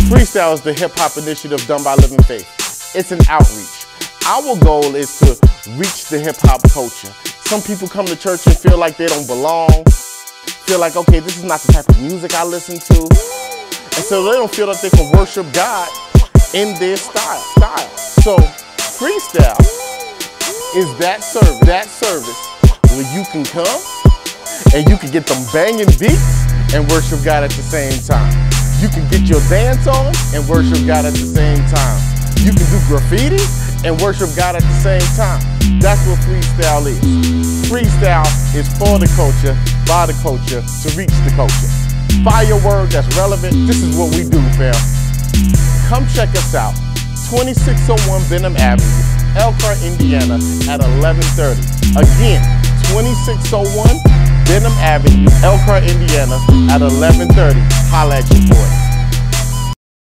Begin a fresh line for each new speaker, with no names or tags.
Freestyle is the hip-hop initiative done by Living Faith. It's an outreach. Our goal is to reach the hip-hop culture. Some people come to church and feel like they don't belong, feel like, okay, this is not the type of music I listen to, and so they don't feel that they can worship God in their style. So freestyle is that service where you can come and you can get them banging beats and worship God at the same time. You can get your dance on and worship God at the same time. You can do graffiti and worship God at the same time. That's what freestyle is. Freestyle is for the culture, by the culture, to reach the culture. Find your word that's relevant. This is what we do, fam. Come check us out. 2601 Benham Avenue, Elkhart, Indiana at 11:30. Again, 2601 Benham Avenue, Elkhart, Indiana at 11:30. Holla at your boy.